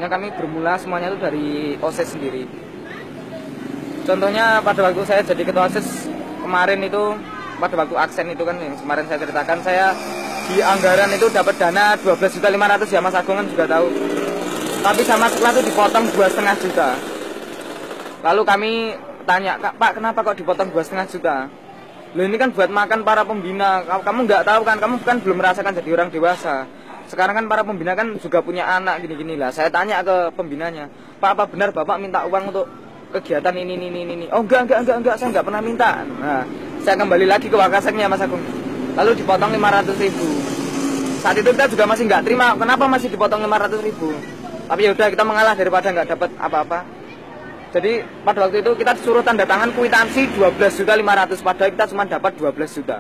Sebenarnya kami bermula semuanya itu dari OSIS sendiri. Contohnya pada waktu saya jadi ketua OSIS kemarin itu, pada waktu aksen itu kan yang kemarin saya ceritakan, saya di anggaran itu dapat dana 12.500.000 ya, Mas Agung kan juga tahu. Tapi sama sekolah itu dipotong 2,5 juta. Lalu kami tanya, Pak, kenapa kok dipotong 2,5 juta? Loh, ini kan buat makan para pembina. Kamu nggak tahu kan, kamu kan belum merasakan jadi orang dewasa. Sekarang kan para pembina kan juga punya anak gini-gini lah. Saya tanya ke pembinanya, Pak, apa benar Bapak minta uang untuk kegiatan ini? Oh enggak, saya nggak pernah minta. Nah, saya kembali lagi ke Wakaseknya, Mas Agung. Lalu dipotong 500.000. Saat itu kita juga masih nggak terima, kenapa masih dipotong 500.000? Tapi ya udah, kita mengalah daripada nggak dapat apa-apa. Jadi pada waktu itu kita disuruh tanda tangan kwitansi 12.500.000, padahal kita cuma dapat 12 juta.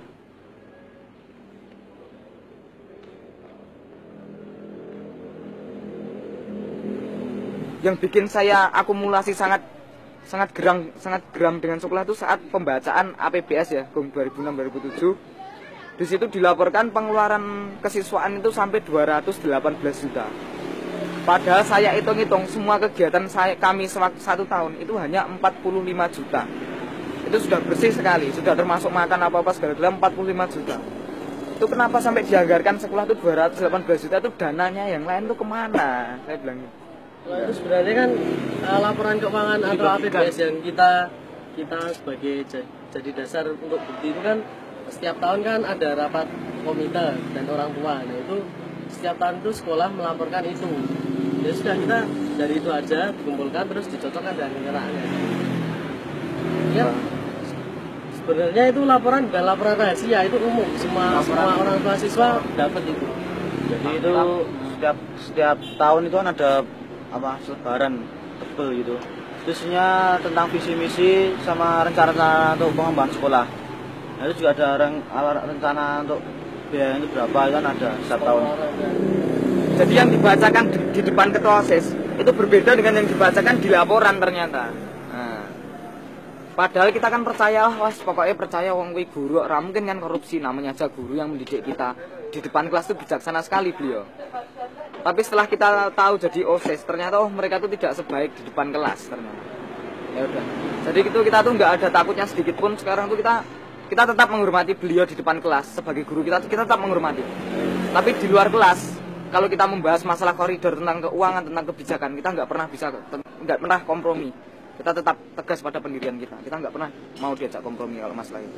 Yang bikin saya akumulasi sangat geram dengan sekolah itu saat pembacaan APBS ya, 2006-2007. Di situ dilaporkan pengeluaran kesiswaan itu sampai 218 juta. Padahal saya hitung-hitung semua kegiatan kami satu tahun itu hanya 45 juta. Itu sudah bersih sekali, sudah termasuk makan apa-apa segala 45 juta. Itu kenapa sampai dianggarkan sekolah itu 218 juta, itu dananya yang lain itu kemana? Saya bilang gitu. Nah, itu sebenarnya kan laporan keuangan atau APBS yang kita sebagai jadi dasar untuk bukti itu kan setiap tahun kan ada rapat komite dan orang tua. Nah itu setiap tahun itu sekolah melaporkan itu. Ya sudah, kita dari itu aja dikumpulkan terus dicocokkan dengan kenyataannya. Ya, sebenarnya itu laporan bukan laporan rahasia, itu umum, semua orang tua siswa dapat itu. Jadi itu setiap tahun itu kan ada selebaran tebel gitu. Isinya tentang visi misi sama rencana untuk pengembangan sekolah. Nah, itu juga ada rencana untuk biaya itu berapa, kan ada setiap tahun. Jadi yang dibacakan di depan ketua OSIS itu berbeda dengan yang dibacakan di laporan ternyata. Nah, padahal kita kan percaya, pokoknya percaya wong kuwi guru, ora mungkin kan korupsi, namanya aja guru yang mendidik kita. Di depan kelas itu bijaksana sekali beliau. Tapi setelah kita tahu jadi OSIS, ternyata mereka itu tidak sebaik di depan kelas ternyata. Ya udah. Jadi itu kita tuh nggak ada takutnya sedikit pun. Sekarang tuh kita tetap menghormati beliau di depan kelas sebagai guru, kita tetap menghormati. Tapi di luar kelas, kalau kita membahas masalah koridor tentang keuangan, tentang kebijakan, kita nggak pernah kompromi. Kita tetap tegas pada pendirian kita. Kita nggak pernah mau diajak kompromi kalau masalah itu.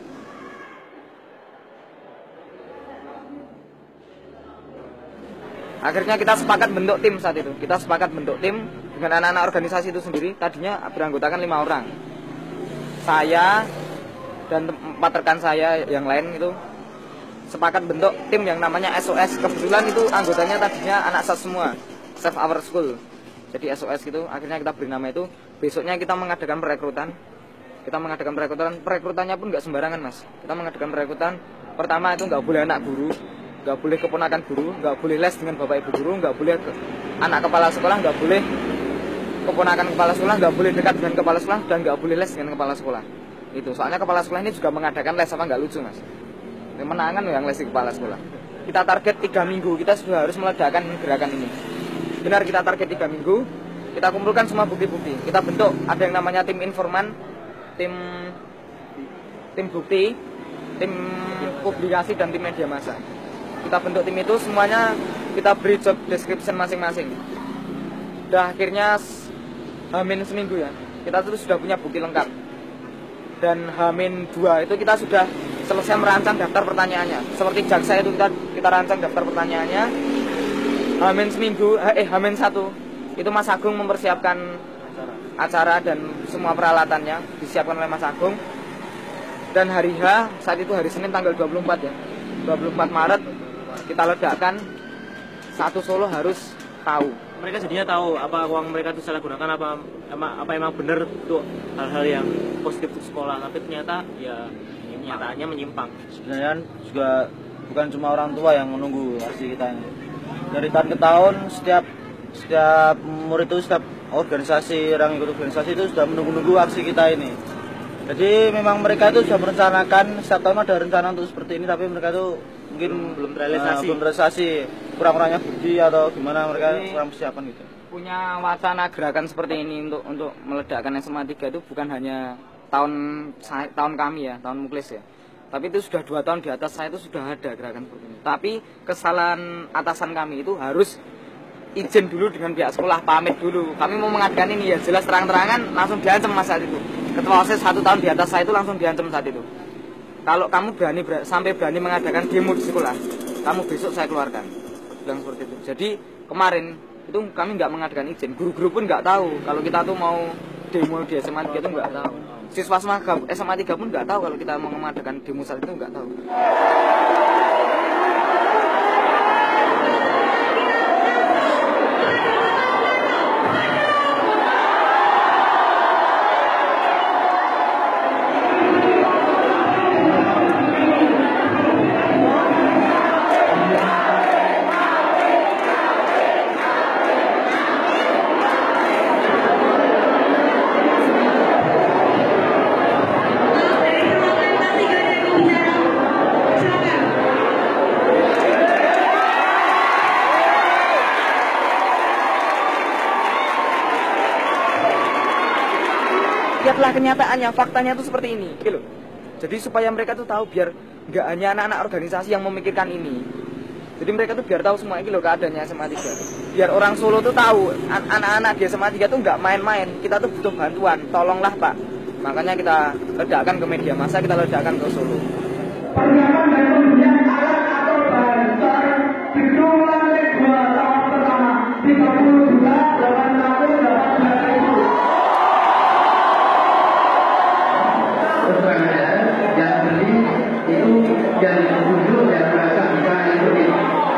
Akhirnya kita sepakat bentuk tim saat itu. Kita sepakat bentuk tim dengan anak-anak organisasi itu sendiri. Tadinya beranggotakan 5 orang. Saya dan 4 rekan saya yang lain itu sepakat bentuk tim yang namanya SOS. Kebetulan itu anggotanya tadinya anak SAS semua, Save Our School. Jadi SOS gitu. Akhirnya kita beri nama itu. Besoknya kita mengadakan perekrutan. Perekrutannya pun nggak sembarangan, Mas. Kita mengadakan perekrutan. Pertama itu nggak boleh anak guru, nggak boleh keponakan guru, nggak boleh les dengan bapak ibu guru, nggak boleh anak kepala sekolah, nggak boleh keponakan kepala sekolah, nggak boleh dekat dengan kepala sekolah, dan nggak boleh les dengan kepala sekolah. Itu soalnya kepala sekolah ini juga mengadakan les, apa nggak lucu, Mas? Menangan yang les di kepala sekolah. Kita target 3 minggu, kita sudah harus meledakkan gerakan ini. Benar, kita target 3 minggu, kita kumpulkan semua bukti-bukti. Kita bentuk, ada yang namanya tim informan, tim bukti, tim publikasi, dan tim media massa. Kita bentuk tim itu, semuanya kita beri job description masing-masing. Udah akhirnya H-1 seminggu ya, kita tuh sudah punya bukti lengkap. Dan H-2 itu kita sudah selesai merancang daftar pertanyaannya. Seperti jaksa itu kita rancang daftar pertanyaannya. H-1 itu Mas Agung mempersiapkan acara dan semua peralatannya disiapkan oleh Mas Agung. Dan hari H, saat itu hari Senin tanggal 24 ya, 24 Maret kita ledakkan. Satu Solo harus tahu. Mereka jadinya tahu apa uang mereka itu salah gunakan, apa emang benar untuk hal-hal yang positif untuk sekolah. Tapi ternyata ya kenyataannya menyimpang. Sebenarnya juga bukan cuma orang tua yang menunggu hasil kita ini. Dari tahun ke tahun setiap murid itu, setiap organisasi, orang ikut organisasi itu sudah menunggu-nunggu aksi kita ini. Jadi memang mereka itu sudah merencanakan, setiap tahun ada rencana untuk seperti ini, tapi mereka itu mungkin belum terrealisasi. Kurang-kurangnya bukti atau gimana, mereka kurang persiapan gitu. punya wacana gerakan seperti ini untuk meledakkan SMA 3 itu bukan hanya tahun kami ya, tahun Muklis ya. Tapi itu sudah 2 tahun di atas saya itu sudah ada gerakan seperti ini. Tapi kesalahan atasan kami itu harus izin dulu dengan pihak sekolah, pamit dulu. Kami mau mengadakan ini ya jelas terang-terangan langsung diancam mas saat itu. Ketua OSIS 1 tahun di atas saya itu langsung diancam saat itu. Kalau kamu sampai berani mengadakan demo di sekolah, kamu besok saya keluarkan. Bilang seperti itu. Jadi kemarin itu kami nggak mengadakan izin, guru-guru pun nggak tahu kalau kita tuh mau demo di SMA 3 itu nggak tahu. Siswa SMA 3 pun nggak tahu kalau kita mau mengadakan demo saat itu, nggak tahu. Lihatlah kenyataannya, faktanya itu seperti ini, gitu. Jadi supaya mereka tuh tahu, biar nggak hanya anak-anak organisasi yang memikirkan ini. Jadi mereka tuh biar tahu semua ini loh keadaannya SMA 3. Biar orang Solo tuh tahu, anak-anak di SMA 3 tuh nggak main-main. Kita tuh butuh bantuan, tolonglah Pak. Makanya kita ledakan ke media massa, kita ledakan ke Solo. Persiapan dan pembelian alat atau bahan bakar gedung lantai 2 tahun pertama 30 juta 818.000. Yang beli itu yang dulu yang merasa bisa ikuti.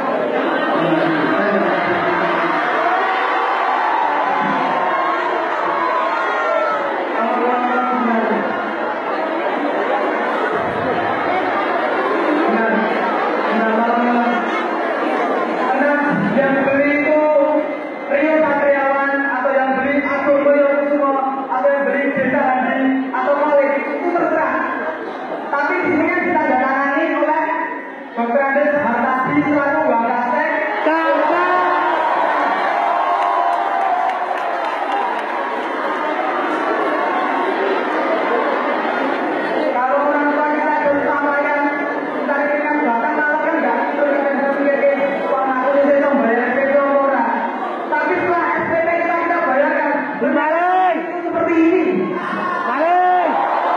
Yang beli itu Rio Satriawan atau yang beli Agung Boyo Kusumo atau yang beli Desa Hadi atau Malik itu terserah. Tapi di sini kan ditandatangani oleh Dr. Andes Hartadi selaku Wakasek. Kalau orang tua kita harus sampaikan, kita kan bahkan malah kan nggak itu kita pikir uang aku ini saya bayar SPP orang. Tapi setelah SPP kita bayarkan, berbalik itu seperti ini. Balik.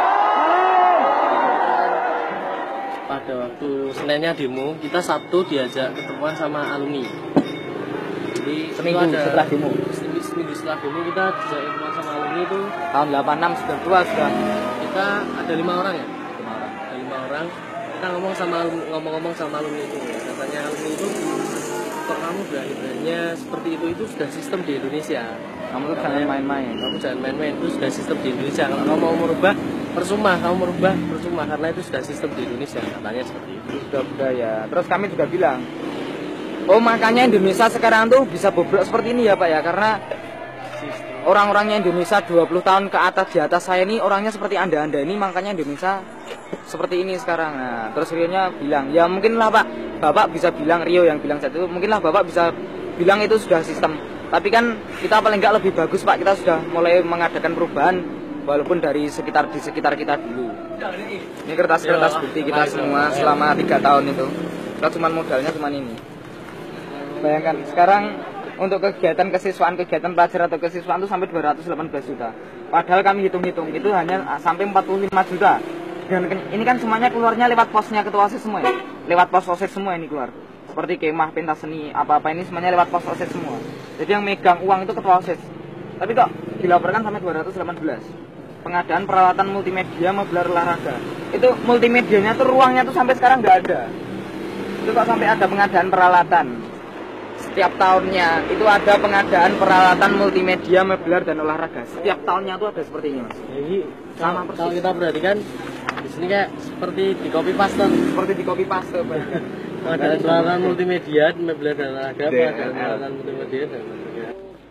Pada waktu Seninnya demo, kita Sabtu diajak ketemuan sama alumni. Jadi Seminggu itu ada, setelah demo. seminggu setelah demo kita diajak ketemuan sama alumni itu. Tahun 86 sudah tua sudah. Kita ada 5 orang ya. Ada 5 orang. Kita ngomong-ngomong sama alumni itu. Katanya alumni itu, kok kamu berani-beraninya seperti itu sudah sistem di Indonesia. Kamu tuh jangan main-main. Kamu jangan main-main, itu sudah sistem di Indonesia. Kalau kamu mau merubah, percuma karena itu sudah sistem di Indonesia. Katanya seperti itu. Sudah budaya. Terus kami juga bilang, oh makanya Indonesia sekarang tuh bisa bobrok seperti ini ya Pak ya, karena orang-orangnya Indonesia 20 tahun ke atas di atas saya ini orangnya seperti anda ini, makanya Indonesia seperti ini sekarang. Nah, terus Rio-nya bilang, ya mungkinlah Pak, Bapak bisa bilang, Rio yang bilang saat itu, mungkinlah Bapak bisa bilang itu sudah sistem. Tapi kan kita paling nggak lebih bagus Pak, kita sudah mulai mengadakan perubahan walaupun di sekitar kita dulu. Ini kertas-kertas bukti kita semua selama 3 tahun itu. Kita cuma modalnya cuma ini. Bayangkan sekarang untuk kegiatan kesiswaan, kegiatan pelajar atau kesiswaan itu sampai 218 juta. Padahal kami hitung-hitung itu hanya sampai 45 juta. Dan ini kan semuanya keluarnya lewat posnya ketua OSIS semua ya. Lewat pos OSIS semua ini keluar. Seperti kemah, pentas seni, apa-apa ini semuanya lewat pos OSIS semua. Jadi yang megang uang itu ketua OSIS. Tapi kok dilaporkan sampai 218. Pengadaan peralatan multimedia menggelar olahraga. Itu multimedianya tuh ruangnya tuh sampai sekarang nggak ada. Itu kok sampai ada pengadaan peralatan. Setiap tahunnya itu ada pengadaan peralatan multimedia, menggelar dan olahraga. Setiap tahunnya tuh ada seperti ini Mas. Jadi Sama persis. kalau kita perhatikan di sini kayak seperti di copy paste. Seperti di copy paste. Pengadaan peralatan multimedia, mebel dan olahraga, pengadaan peralatan multimedia dan olahraga.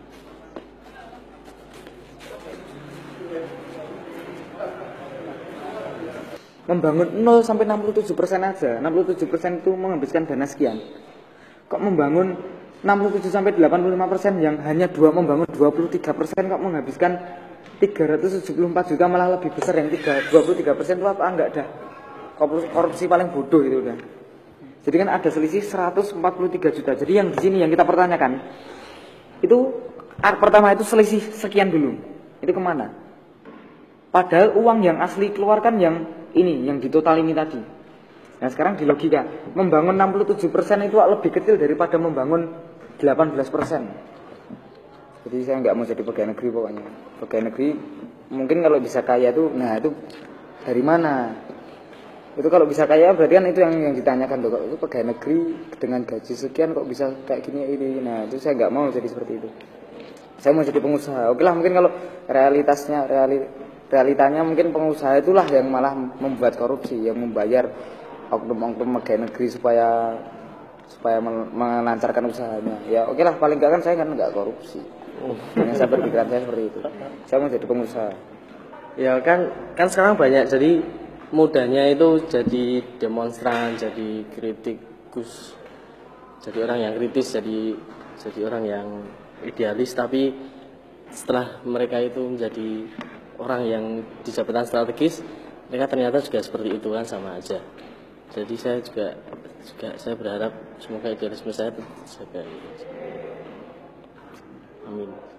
Membangun 0 sampai 67% aja. 67% itu menghabiskan dana sekian. Kok membangun 67 sampai 85% yang hanya membangun 23% kok menghabiskan 374 juta, malah lebih besar yang 23% itu apa? Enggak ada. Korupsi paling bodoh itu udah. Jadi kan ada selisih 143 juta. Jadi yang di sini yang kita pertanyakan itu pertama itu selisih sekian dulu. Itu kemana? Padahal uang yang asli keluarkan yang ini, yang di total ini tadi. Nah sekarang di logika, membangun 67% itu lebih kecil daripada membangun 18%. Jadi saya nggak mau jadi pegawai negeri pokoknya. Pegawai negeri mungkin kalau bisa kaya tuh, nah itu dari mana? Itu kalau bisa kaya berarti kan itu yang ditanyakan tuh, kok itu pegawai negeri dengan gaji sekian kok bisa kayak gini ini. Nah itu saya nggak mau jadi seperti itu. Saya mau jadi pengusaha. Oke lah, mungkin kalau realitanya mungkin pengusaha itulah yang malah membuat korupsi, yang membayar oknum-oknum pegawai negeri supaya melancarkan usahanya. Ya oke lah, paling enggak kan saya kan enggak korupsi. Yang saya berpikiran saya seperti itu. Saya mau jadi pengusaha. Ya kan sekarang banyak, jadi mudahnya itu jadi demonstran, jadi kritikus, jadi orang yang kritis, jadi orang yang idealis, tapi setelah mereka itu menjadi orang yang di jabatan strategis, mereka ternyata juga seperti itu kan, sama aja. Jadi saya juga saya berharap semoga idealisme saya terjaga. Amin.